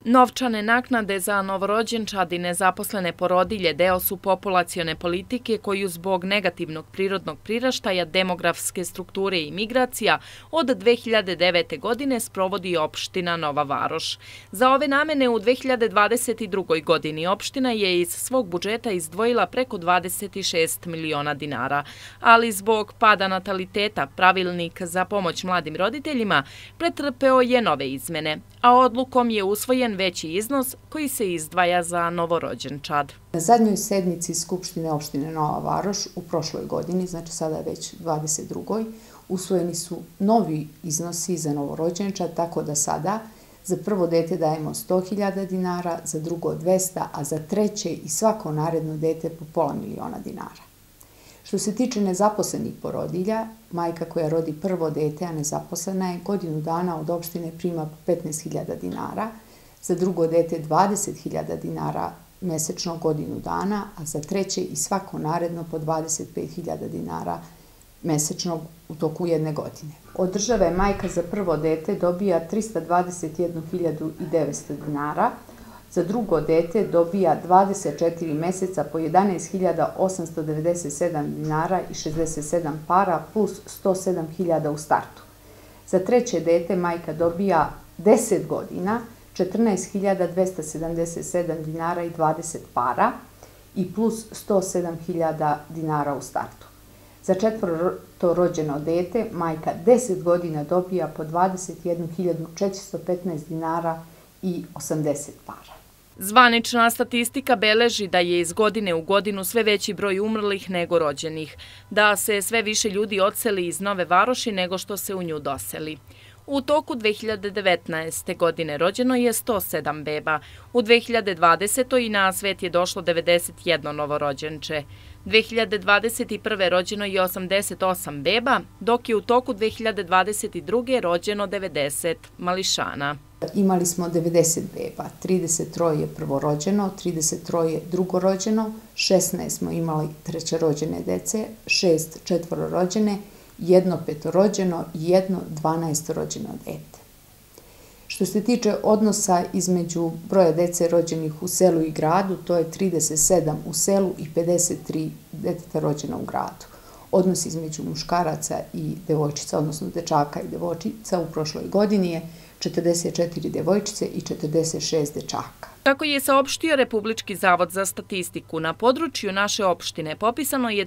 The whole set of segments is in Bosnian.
Novčane naknade za novorođenčad i nezaposlene porodilje deo su populacione politike koju zbog negativnog prirodnog priraštaja, demografske strukture i migracija od 2009. godine sprovodi opština Nova Varoš. Za ove namene u 2022. godini opština je iz svog budžeta izdvojila preko 26 miliona dinara, ali zbog pada nataliteta pravilnik za pomoć mladim roditeljima pretrpeo je nove izmene, a odlukom je usvojen veći iznos koji se izdvaja za novorođenčad. Na zadnjoj sednici Skupštine opštine Nova Varoš u prošloj godini, znači sada je već 22. usvojeni su novi iznosi za novorođenčad, tako da sada za prvo dete dajemo 100.000 dinara, za drugo 200, a za treće i svako naredno dete po pola miliona dinara. Što se tiče nezaposlenih porodilja, majka koja rodi prvo dete, a nezaposlena je, godinu dana od opštine prima 15.000 dinara, za drugo dete 20.000 dinara mesečno godinu dana, a za treće i svako naredno po 25.000 dinara mesečno u toku jedne godine. Od države majka za prvo dete dobija 321.900 dinara, za drugo dete dobija 24 meseca po 11.897 dinara i 67 para plus 107.000 u startu. Za treće dete majka dobija 10 godina, 14.277 dinara i 20 para i plus 107.000 dinara u startu. Za četvrto rođeno dete majka 10 godina dobija po 21.415 dinara i 80 para. Zvanična statistika beleži da je iz godine u godinu sve veći broj umrlih nego rođenih, da se sve više ljudi odseli iz Nove Varoši nego što se u nju doseli. U toku 2019. godine rođeno je 107 beba, u 2020. na svet je došlo 91 novorođenče. 2021. rođeno je 88 beba, dok je u toku 2022. rođeno 90 mališana. Imali smo 90 beba, 33 je prvorođeno, 33 je drugorođeno, 16 smo imali trećerođene dece, 6 četvororođene, 1 petorođeno i 1 12-rođeno dete. Što se tiče odnosa između broja dece rođenih u selu i gradu, to je 37 u selu i 53 deteta rođena u gradu. Odnos između muškaraca i devojčica, odnosno dečaka i devojčica u prošloj godini je 44 devojčice i 46 dečaka. Kako je saopštio Republički zavod za statistiku, na području naše opštine popisano je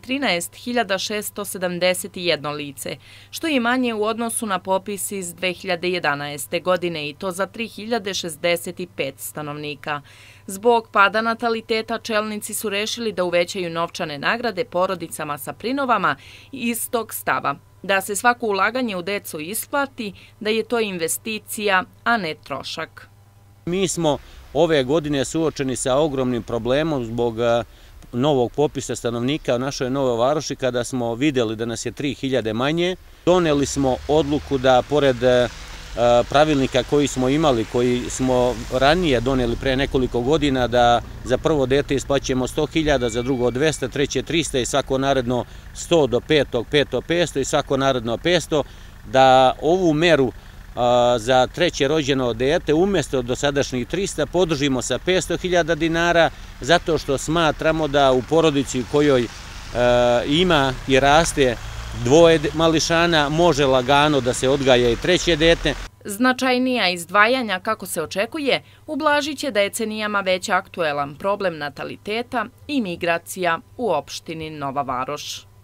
13.671 lice, što je manje u odnosu na popis iz 2011. godine i to za 3.065 stanovnika. Zbog pada nataliteta čelnici su rešili da uvećaju novčane nagrade porodicama sa prinovama iz tog stava, da se svako ulaganje u decu isplati, da je to investicija, a ne trošak. Mi smo ove godine suočeni sa ogromnim problemom zbog novog popisa stanovnika u našoj Novoj Varoši. Kada smo vidjeli da nas je 3.000 manje, doneli smo odluku da pored pravilnika koji smo imali, koji smo ranije doneli pre nekoliko godina, da za prvo dete isplaćujemo 100.000, za drugo 200, treće 300 i svako naredno 100 do 5, 500 i svako naredno 500, da ovu meru za treće rođeno dete umjesto dosadašnjih 300 podržimo sa 500.000 dinara, zato što smatramo da u porodici u kojoj ima i raste dvoje mališana može lagano da se odgaja i treće dete. Značajnija izdvajanja, kako se očekuje, ublažit će decenijama već aktuelan problem nataliteta i migracija u opštini Nova Varoš.